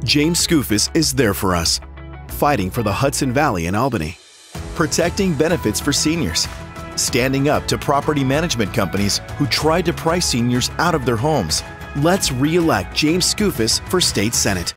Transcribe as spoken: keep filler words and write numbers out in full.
James Skoufis is there for us, fighting for the Hudson Valley in Albany, protecting benefits for seniors, standing up to property management companies who tried to price seniors out of their homes. Let's re-elect James Skoufis for State Senate.